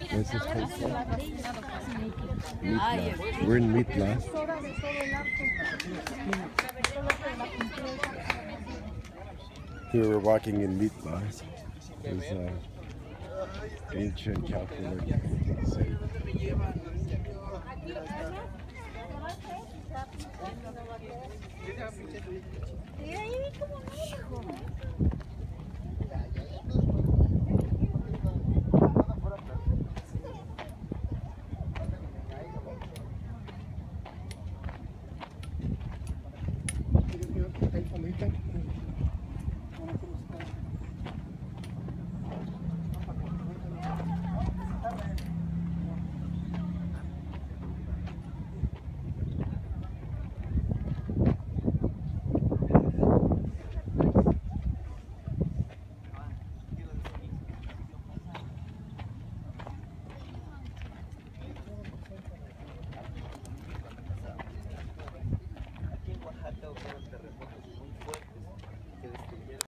What's this place called? Mitla. We're in Mitla. Here we're walking in Mitla. There's an ancient calculator.